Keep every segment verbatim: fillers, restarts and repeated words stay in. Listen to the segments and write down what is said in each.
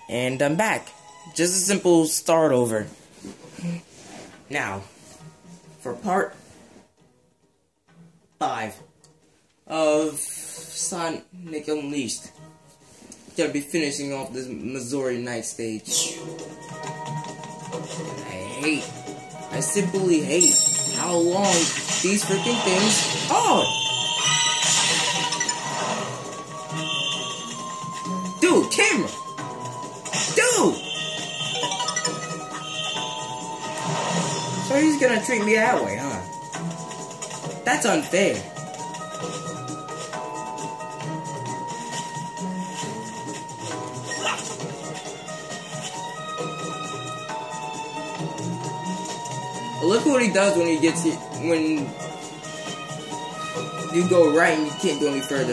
And I'm back. Just a simple start over. Now, for part five of Sonic Unleashed. Gonna be finishing off this Missouri Night stage. And I hate, I simply hate how long these freaking things are. Dude, camera! Dude! So he's gonna treat me that way, huh? That's unfair. Look what he does when he gets it, when you go right and you can't go any further.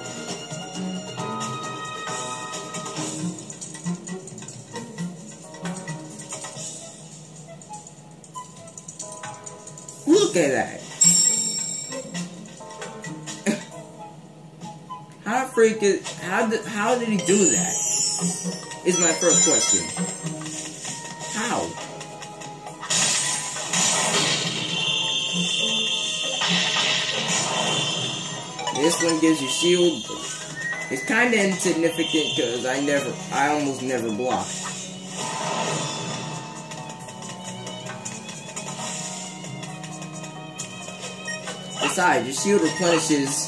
Look at that. How freak is, how did, how did he do that? Is my first question. How? This one gives you shield. It's kind of insignificant because I never, I almost never block. Besides, your shield replenishes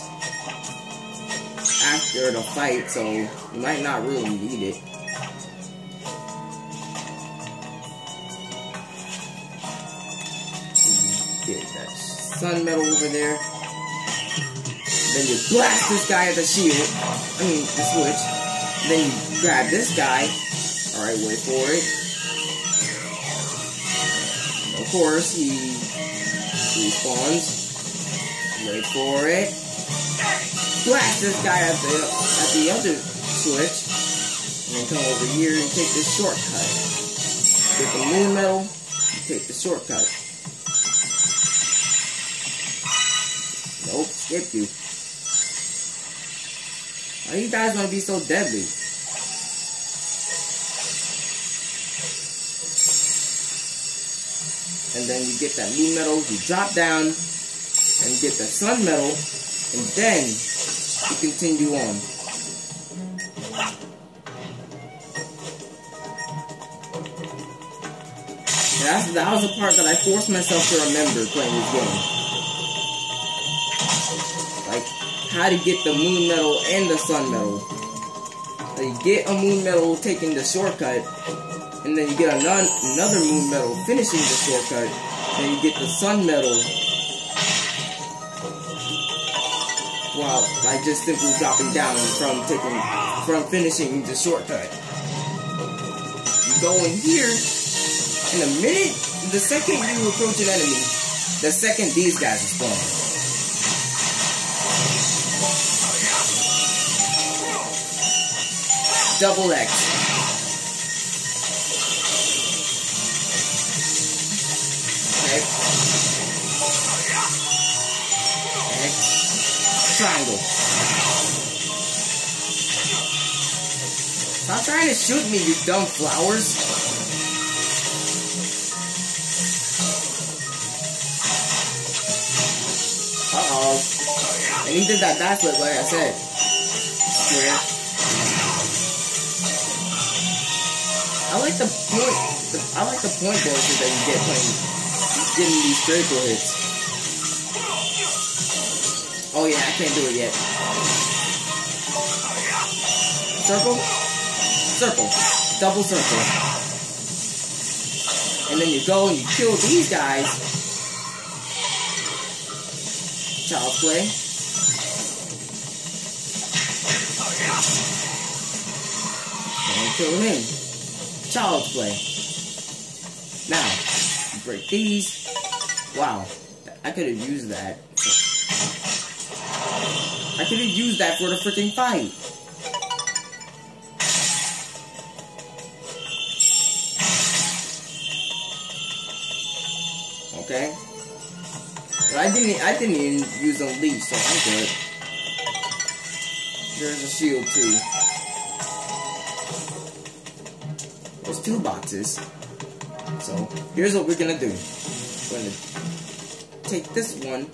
after the fight, so you might not really need it. Get that sun metal over there. Then you blast this guy at the shield. I mean, the switch. Then you grab this guy. Alright, wait for it. Of course, he respawns. Wait for it. Blast this guy at the at the other switch. And then come over here and take this shortcut. Get the moon metal, and take the shortcut. Nope, skip you. Why you guys want to be so deadly? And then you get that moon metal, you drop down, and get the sun metal, and then you continue on. And that's, that was the part that I forced myself to remember playing this game. Like, how to get the moon metal and the sun metal. So you get a moon metal taking the shortcut, and then you get another, another moon metal finishing the shortcut, and you get the sun metal while like just simply dropping down from taking from finishing the shortcut. You go in here, in a minute, the second you approach an enemy, the second these guys are spawned. Double X. Okay. X. Triangle. Stop trying to shoot me, you dumb flowers. Uh-oh. And he did that backflip like I said. Square. I like the point. The, I like the point bonuses that you get playing, getting these critical hits. Oh yeah, I can't do it yet. Circle, circle, double circle, and then you go and you kill these guys. Child's play. And kill him. Child's play. Now, break these. Wow, I could have used that. I could have used that for the freaking fight. Okay. But I didn't. I didn't even use Unleash, so I'm good. There's a shield too. two boxes. So here's what we're gonna do. We're gonna take this one.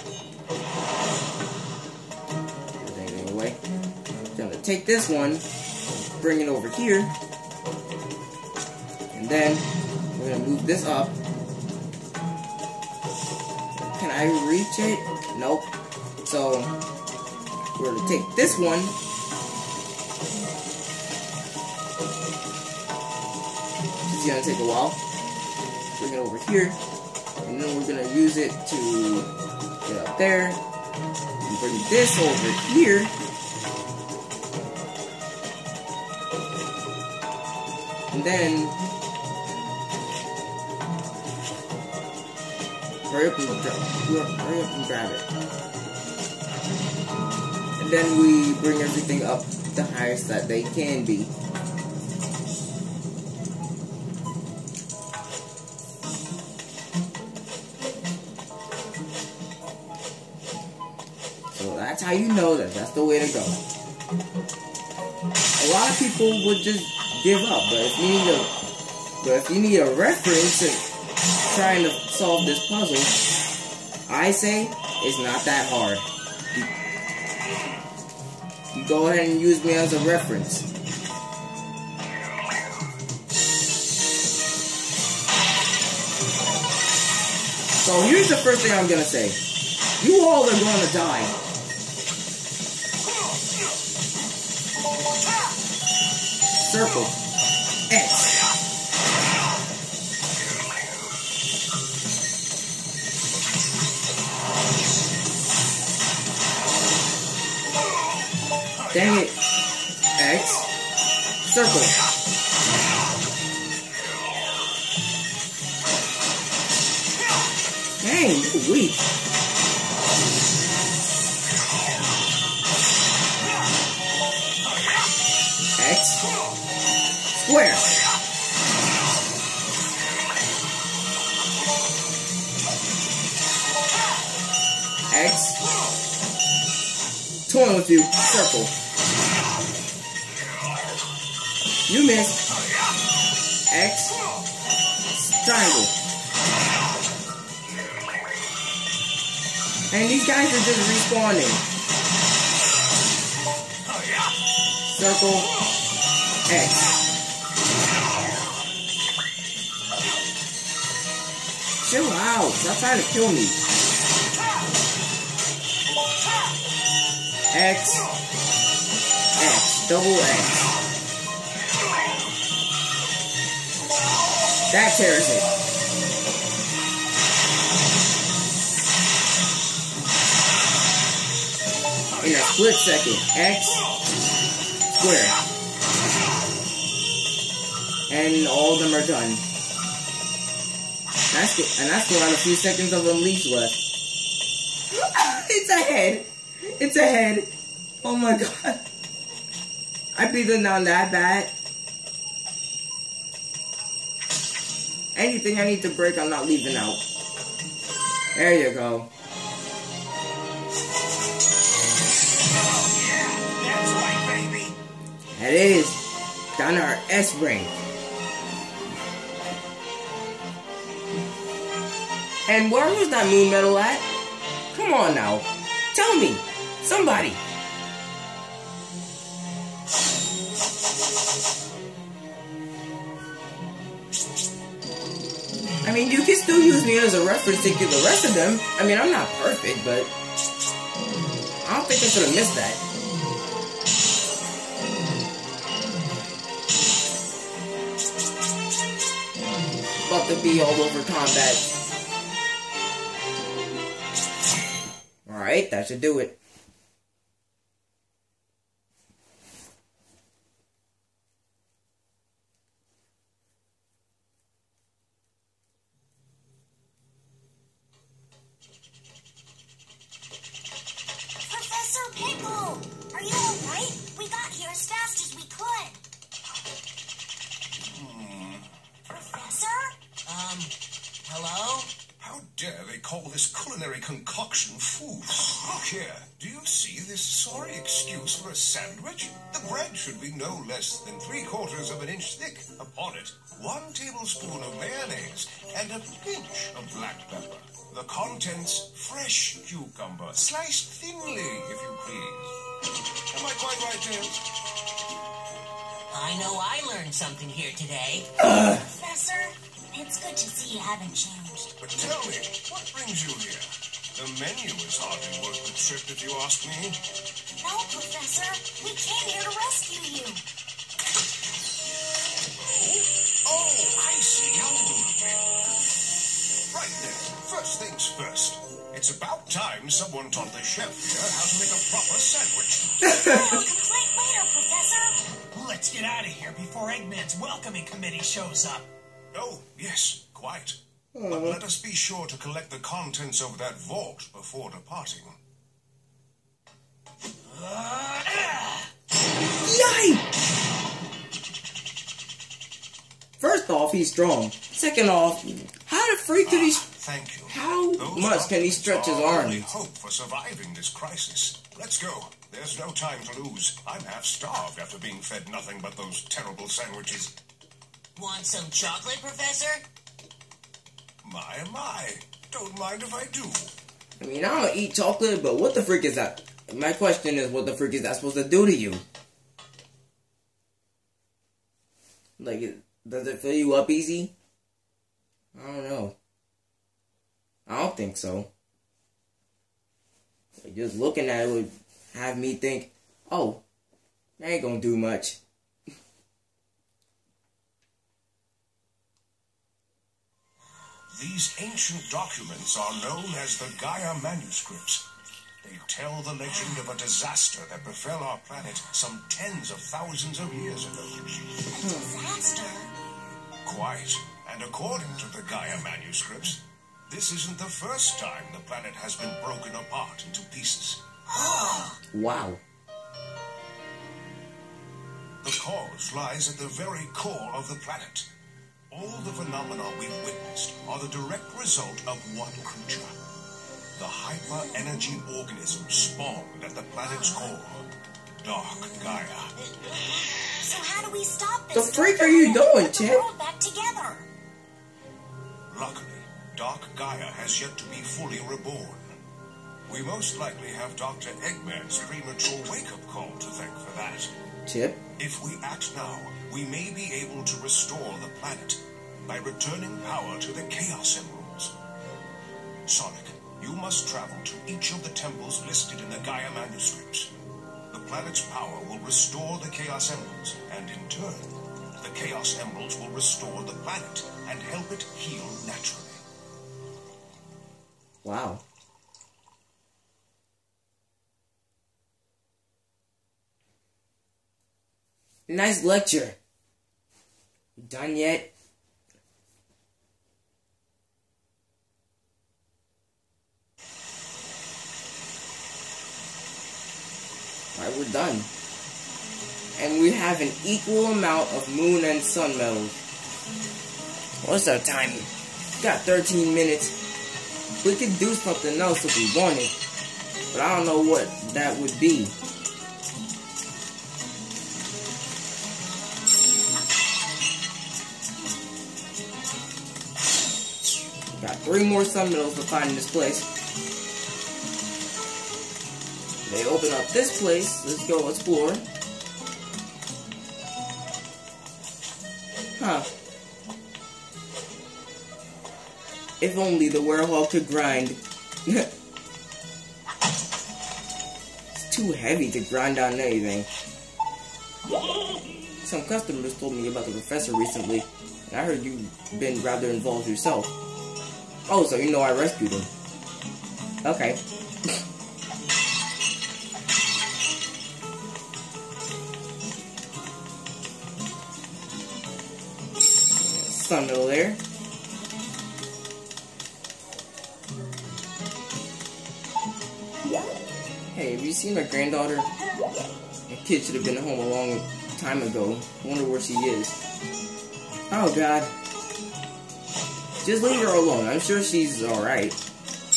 Anyway, we're gonna take this one, bring it over here, and then we're gonna move this up. Can I reach it? Nope. So we're gonna take this one. It's gonna take a while. Bring it over here, and then we're gonna use it to get up there. And bring this over here. And then hurry up and grab hurry up and grab it. And then we bring everything up the highest that they can be. So that's how you know that that's the way to go. A lot of people would just give up, but if you need a but if you need a reference to trying to solve this puzzle, I say it's not that hard. You, you go ahead and use me as a reference. So here's the first thing I'm gonna say. You all are gonna die. Circle. X. Dang it. X. Circle. Dang, you're weak. X. Square. X. Toying with you. Circle. You missed. X. Triangle. And these guys are just respawning. Circle. X. Chill out. Stop trying to kill me. X. X. Double X. That tears it. In a split second. X. Square. And all of them are done. That's good. And that's still got a few seconds of Unleash left. It's a head. It's a head. Oh my god. I beat them down that bad. Anything I need to break, I'm not leaving out. There you go. Oh yeah, that's right, baby. That is. Down to our S rank. And where was that moon medal at? Come on now. Tell me. Somebody. I mean, you can still use me as a reference to get the rest of them. I mean, I'm not perfect, but I don't think I should have missed that. About to be all over combat. Alright, that should do it. Professor Pickle! Are you alright? We got here as fast as we could. Hmm. Professor? Um, hello? How dare they call call this culinary concoction food. Look here, do you see this sorry excuse for a sandwich? The bread should be no less than three quarters of an inch thick. Upon it, one tablespoon of mayonnaise and a pinch of black pepper. The contents, fresh cucumber, sliced thinly, if you please. Am I quite right, James? I know I learned something here today. Professor, it's good to see you haven't changed. But tell me, what brings you here? The menu is hardly worth the trip, if you ask me. No, Professor, we came here to rescue you. Oh, oh, I see how rude of me. Right then, first things first. It's about time someone taught the chef here how to make a proper sandwich. Oh, complaint later, Professor. Let's get out of here before Eggman's welcoming committee shows up. Oh, yes, quite. But let us be sure to collect the contents of that vault before departing. Yikes! First off, he's strong. Second off, how the freak could he... Thank you. How Those much can he stretch his are our arms? only hope for surviving this crisis. Let's go. There's no time to lose. I'm half starved after being fed nothing but those terrible sandwiches. Want some chocolate, Professor? My, my. Don't mind if I do. I mean, I don't eat chocolate, but what the freak is that? My question is, what the freak is that supposed to do to you? Like, it- does it fill you up easy? I don't know. I don't think so. Like, just looking at it would have me think, oh, that ain't gonna do much. These ancient documents are known as the Gaia manuscripts. They tell the legend of a disaster that befell our planet some tens of thousands of years ago. A disaster? Quite. And according to the Gaia manuscripts, this isn't the first time the planet has been broken apart into pieces. Wow. The cause lies at the very core of the planet. All the phenomena we've witnessed are the direct result of one creature. The hyper-energy organism spawned at the planet's core, Dark Gaia. So how do we stop this? The freak are you doing, Put the Chip? world back together. Luckily, Dark Gaia has yet to be fully reborn. We most likely have Doctor Eggman's premature wake-up call to thank for that. Chip? If we act now, we may be able to restore the planet by returning power to the Chaos Emeralds. Sonic, you must travel to each of the temples listed in the Gaia manuscripts. The planet's power will restore the Chaos Emeralds, and in turn, the Chaos Emeralds will restore the planet and help it heal naturally. Wow. Nice lecture. You done yet? Alright, we're done. And we have an equal amount of moon and sun medals. What's our time? Got thirteen minutes. We could do something else if we wanted. But I don't know what that would be. Got three more sun medals to find in this place. They open up this place. Let's go explore. Huh. If only the werewolf could grind. It's too heavy to grind on anything. Some customers told me about the professor recently, and I heard you've been rather involved yourself. Oh, so you know I rescued him. Okay. Sun medal there. Hey, have you seen my granddaughter? The kid should have been home a long time ago. Wonder where she is. Oh God. Just leave her alone. I'm sure she's alright.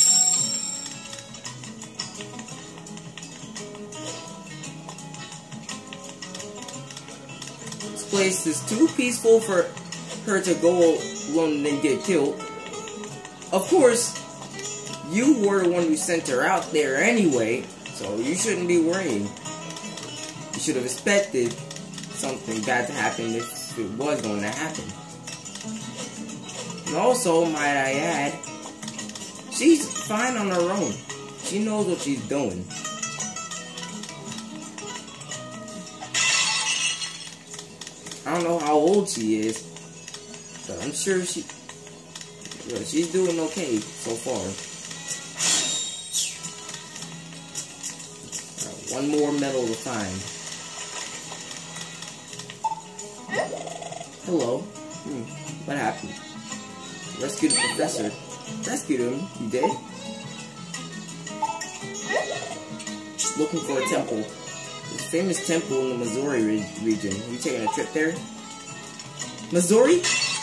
place is too peaceful for her to go alone and then get killed. Of course, you were the one who sent her out there anyway, so you shouldn't be worrying. You should have expected something bad to happen if it was going to happen. And also, might I add, she's fine on her own. She knows what she's doing. I don't know how old she is, but I'm sure she, well, she's doing okay so far. Right, one more medal to find. Hello. Hmm, what happened? Rescued the professor. Rescued him? You did? Just looking for a temple. There's a famous temple in the Missouri re region. You taking a trip there? Missouri?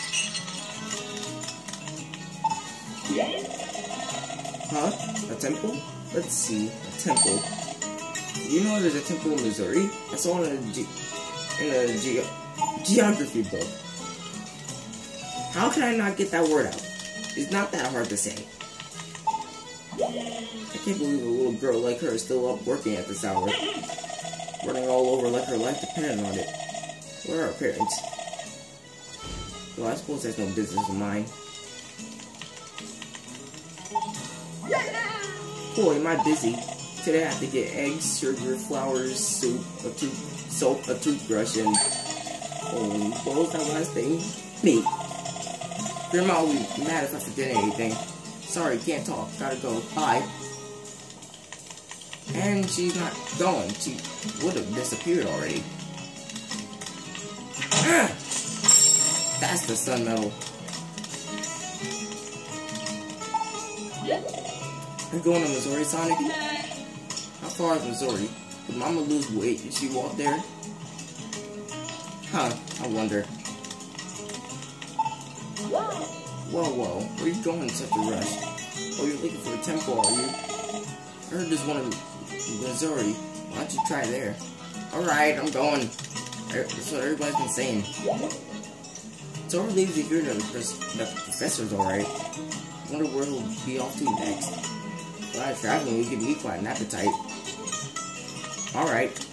Huh? A temple? Let's see. A temple. You know there's a temple in Missouri? I saw it in a, ge in a ge geography book. How can I not get that word out? It's not that hard to say. I can't believe a little girl like her is still up working at this hour. Running all over like her life depended on it. Where are her parents? Well, I suppose that's no business of mine. Boy, am I busy. Today I have to get eggs, sugar, flowers, soup, a tooth, soap, a toothbrush, and... Oh, what was that last thing? Meat. Grandma will be mad if I forget anything. Sorry, can't talk. Gotta go. Bye. And she's not gone. She would have disappeared already. Ah! That's the sun medal. Are you going to Missouri, Sonic? How far is Missouri? Would Mama lose weight if she walked there? Huh, I wonder. Whoa, whoa, where are you going in such a rush? Oh, you're looking for a temple, are you? I heard there's one in Missouri. Why don't you try there? Alright, I'm going. That's what everybody's been saying. It's all relieved to hear that the, that the professor's alright. I wonder where he'll be off to next. A lot of traveling will give me quite an appetite. Alright.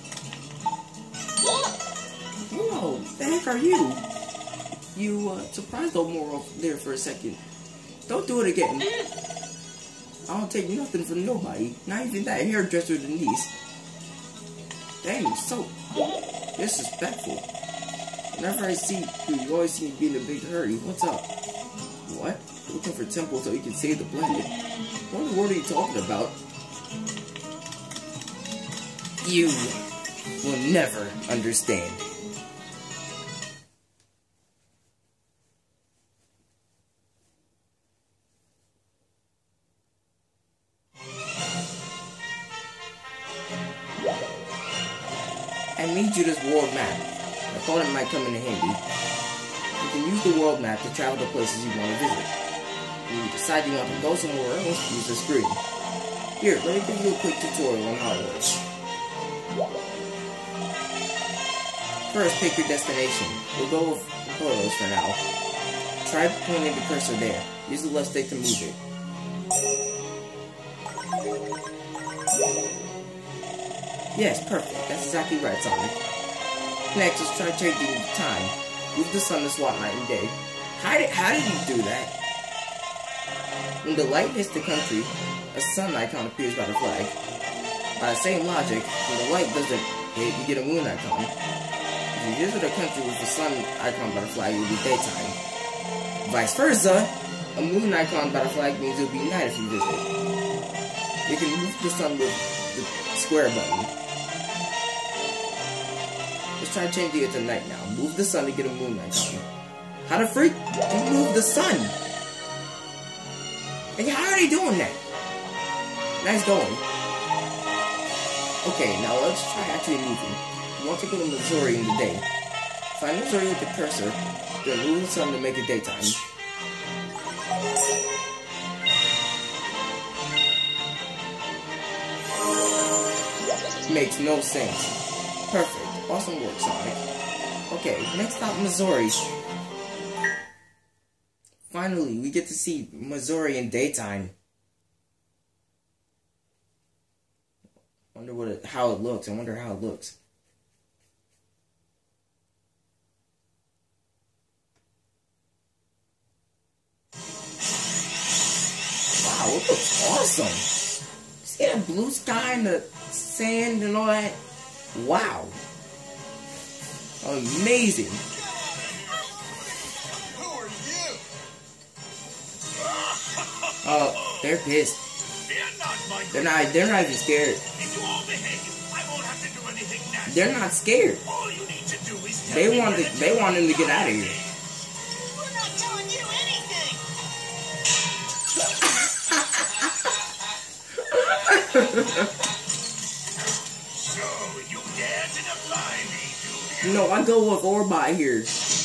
Whoa, the heck are you? You, uh, surprised old Moro there for a second. Don't do it again. I don't take nothing from nobody. Not even that hairdresser Denise. Dang, you're so disrespectful. Whenever I see you, you always seem to be in a big hurry. What's up? What? Looking for temple so you can save the planet. What in the world are you talking about? You will never understand. I made you this world map. I thought it might come in handy. You can use the world map to travel to places you want to visit. When you decide you want to go somewhere else, use the screen. Here, let me give you a quick tutorial on how it works. First, pick your destination. We'll go with photos for now. Try pointing the cursor there. Use the left stick to move it. Yes, perfect. That's exactly right, Sonic. Next, let's try changing the time. Move the sun to swap night and day. How did, how did you do that? When the light hits the country, a sun icon appears by the flag. By the same logic, when the light doesn't hit, you get a moon icon. If you visit a country with a sun icon by the flag, it will be daytime. Vice versa, a moon icon by the flag means it will be night if you visit. You can move the sun with the square button. Let's try changing it to night now. Move the sun to get a moon icon. How the freak do you move the sun? Like, how are they doing that? Nice going. Okay, now let's try actually moving. We want to go to Missouri in the day. Find Missouri with the cursor, then move the sun to make it daytime. Makes no sense. Perfect. Awesome work, Sonic. Okay, next stop, Missouri. Finally, we get to see Missouri in daytime. Wonder what it, how it looks. I wonder how it looks. Wow, it looks awesome. See that blue sky and the sand and all that? Wow. Amazing. Who are you? Oh, they're pissed. Fear not, my They're not. They're not even scared. If you all behave, I won't have to do anything nasty. They're not scared. All you need to do is tell They me want. where To, the they want him to get out of here. We're not telling you anything. So you dare to defy me, do you? No, I go with Orbot here.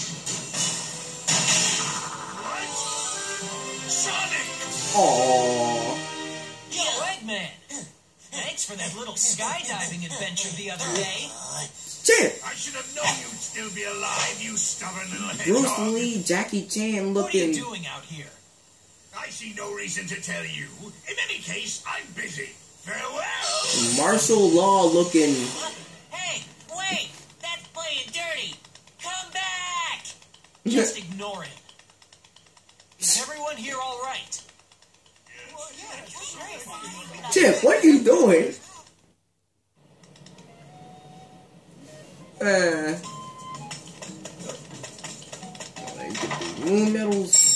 What? Sonic! Aww. Yo, Eggman! Thanks for that little skydiving adventure the other day. Chip. I should have known you'd still be alive, you stubborn little Bruce hedgehog. Lee, Jackie Chan What are you looking. doing out here? I see no reason to tell you. In any case, I'm busy. Farewell! Martial law looking. Hey, wait! That's playing dirty! Come back! Just ignore him. Is everyone here all right? Chip, what are you doing? Uh. Let's get the moon medals.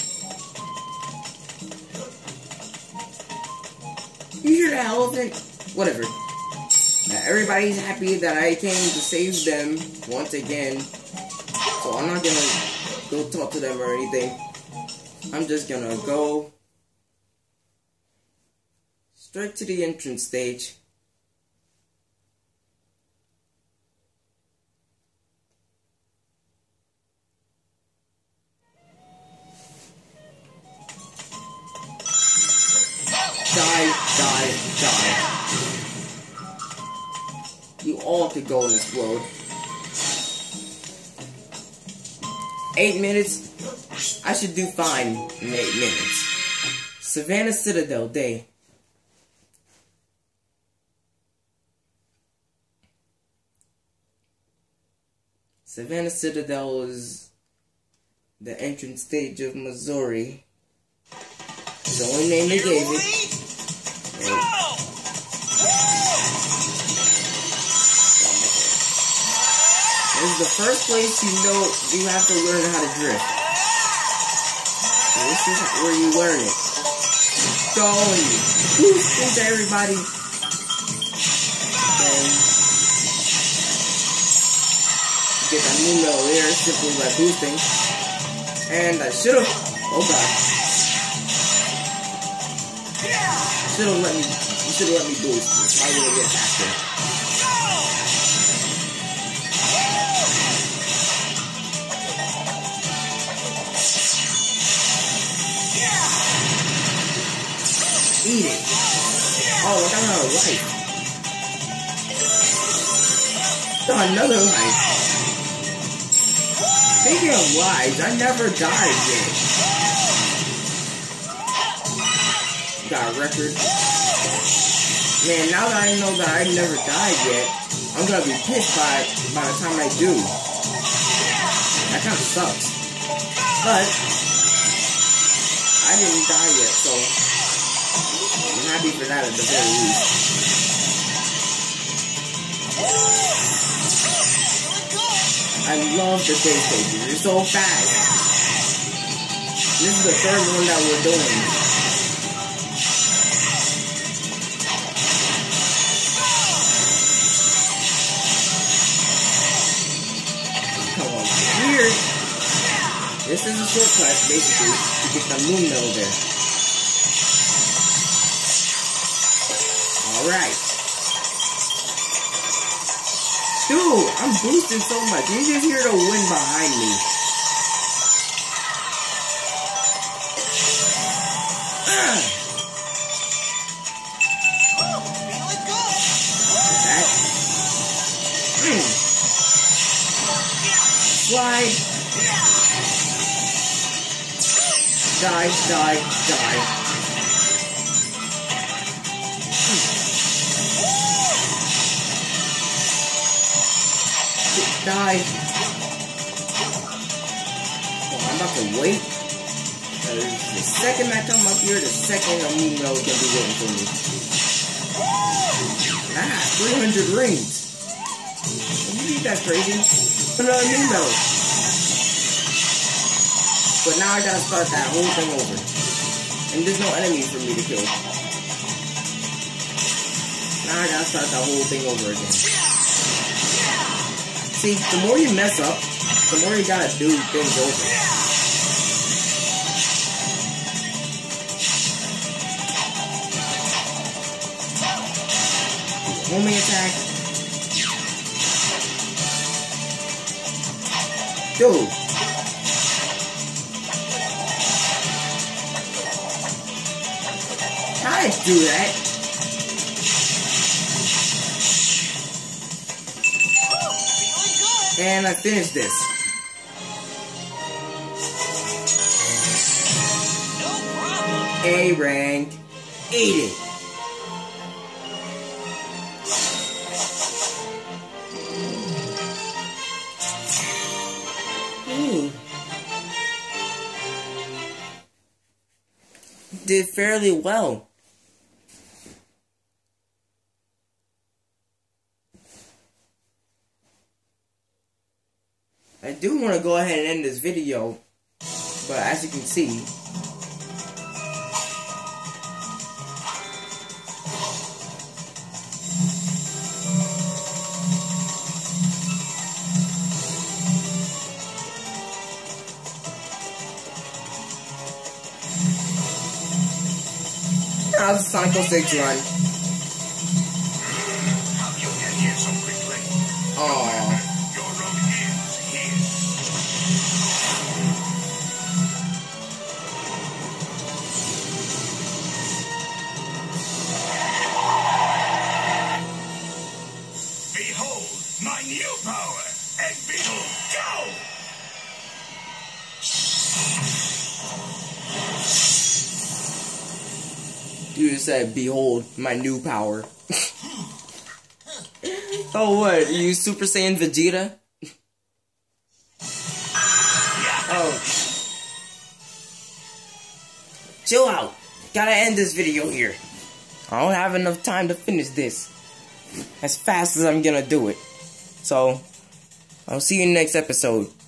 You hear that elephant? Whatever. Uh, everybody's happy that I came to save them once again. So I'm not gonna go talk to them or anything. I'm just gonna go straight to the entrance stage. Die, die, die. You all could go and explode. Eight minutes? I should do fine in eight minutes. Savannah Citadel Day. Savannah Citadel is the entrance stage of Missouri. It's the only name they gave it. And this is the first place you know you have to learn how to drift. And this is where you learn it. Go and boost into everybody. Then get that new metal there simply by boosting. And I should have. Oh god. Should have let me. You should have let me boost. That's why I would have get faster. Eat it. Oh, I got another life. Got another life. Speaking of lives, I never died yet. Got a record. Man, now that I know that I never died yet, I'm gonna be pissed by by the time I do. That kind of sucks. But I didn't die yet, so I'm happy for that at the very least. I love the day stages. They're so fast. This is the third one that we're doing. Come on, here. This is a shortcut, basically, to get the moon medal there. Alright. Dude, I'm boosting so much. You just hear the wind behind me. Uh. Feeling good. Look at that. Mm. Die. Die, die, die. Die. Oh, I'm about to wait. Uh, the second I come up here, the second Amino is gonna be waiting for me. Ah, three hundred rings. You think that's crazy? Another Amino. But now I gotta start that whole thing over. And there's no enemy for me to kill. Now I gotta start that whole thing over again. See, the more you mess up, the more you gotta do things over. Homing attack. Dude. How did I do that? And I finished this. No problem. A rank. Ate it. Ooh. Did fairly well. I do want to go ahead and end this video, but as you can see, how's the Sonic oh six run? How you get here so quickly? Aww. Your road ends here. Behold my new power, Egg Beetle, go! Dude said, behold my new power. Oh, what? Are you Super Saiyan Vegeta? Oh. Chill out. Gotta end this video here. I don't have enough time to finish this as fast as I'm gonna do it. So, I'll see you in the next episode.